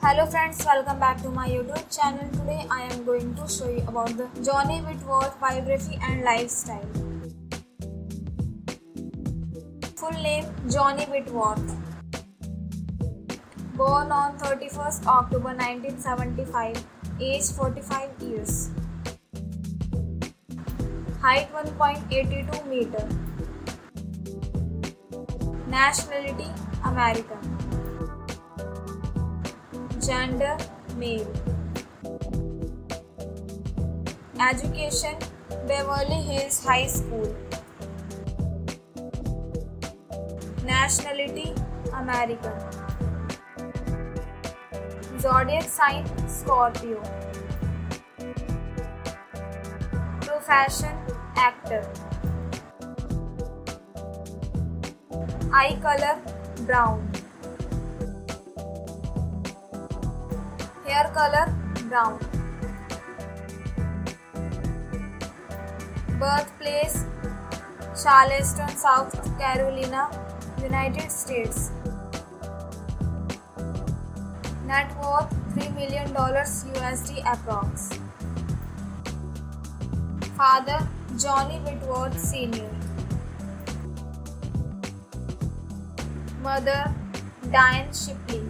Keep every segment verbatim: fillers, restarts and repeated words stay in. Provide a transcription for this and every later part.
Hello friends, welcome back to my YouTube channel. Today I am going to show you about the Johnny Whitworth biography and lifestyle. Full name Johnny Whitworth. Born on thirty-first October nineteen seventy-five, age forty-five years. Height one point eight two meter. Nationality American. Gender male. Education Beverly Hills High School. Nationality American. Zodiac sign Scorpio. Profession actor. Eye color brown. Hair color brown. Birthplace Charleston, South Carolina, United States. Net worth three million dollars U S D approx. Father Johnny Whitworth Senior Mother Diane Shipley.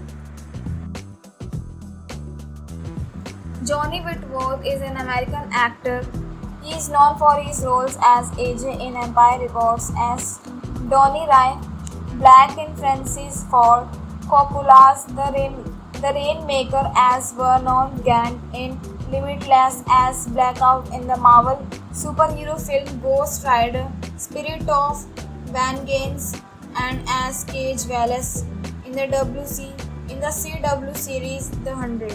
Johnny Whitworth is an American actor. He is known for his roles as A J in Empire Records, as Donnie Rye, Black in Francis Ford Coppola's The Rain, The Rainmaker, as Vernon Gant in Limitless, as Blackout in the Marvel superhero film Ghost Rider, Spirit of Vengeance, and as Cage Wallace in the W C in the C W series The Hundred.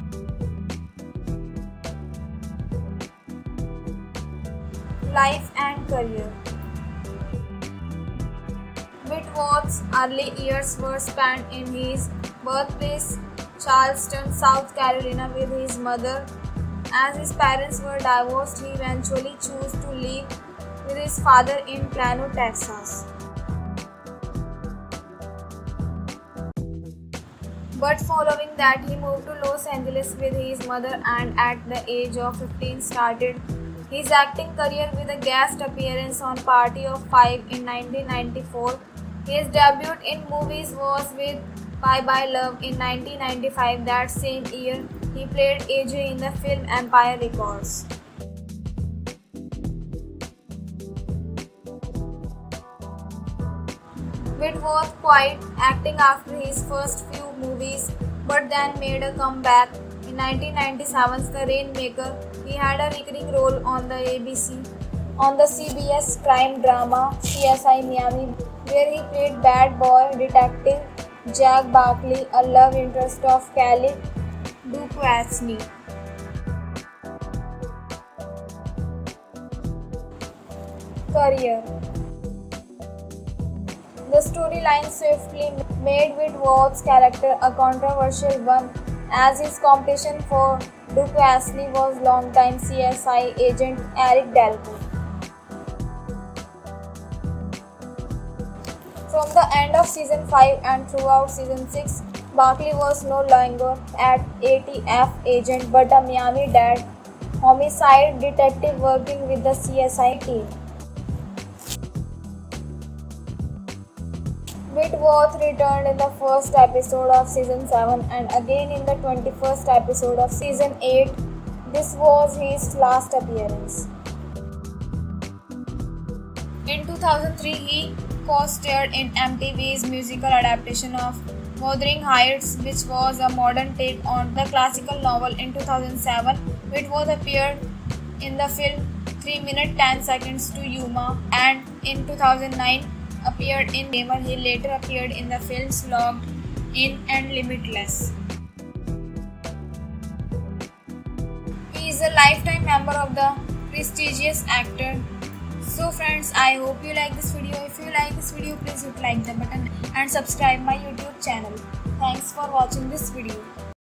Life and career. Whitworth's early years were spent in his birthplace, Charleston, South Carolina, with his mother. As his parents were divorced, he eventually chose to live with his father in Plano, Texas. But following that, he moved to Los Angeles with his mother, and at the age of fifteen started his acting career with a guest appearance on Party of Five in nineteen ninety-four. His debut in movies was with Bye Bye Love in nineteen ninety-five. That same year, he played A J in the film Empire Records. Whitworth quit acting after his first few movies, but then made a comeback. In nineteen ninety-seven's The Rainmaker, he had a recurring role on the A B C, on the C B S crime drama C S I Miami, where he played bad boy detective Jack Barkley, a love interest of Kelly Duquesne. Career. The storyline swiftly made Whitworth's character a controversial one, as his competition for Duquesne was longtime C S I agent Eric Delco. From the end of season five and throughout season six, Barkley was no longer an A T F agent but a Miami-Dade homicide detective working with the C S I team. Whitworth returned in the first episode of season seven and again in the twenty-first episode of season eight. This was his last appearance. In two thousand three, he co-starred in M T V's musical adaptation of Wuthering Heights, which was a modern take on the classical novel. In two thousand seven, Whitworth appeared in the film three minutes ten seconds to Yuma, and in two thousand nine, appeared in Gamer. He later appeared in the films Locked In and Limitless. He is a lifetime member of the prestigious actor. So friends, I hope you like this video. If you like this video, please hit like the button and subscribe my YouTube channel. Thanks for watching this video.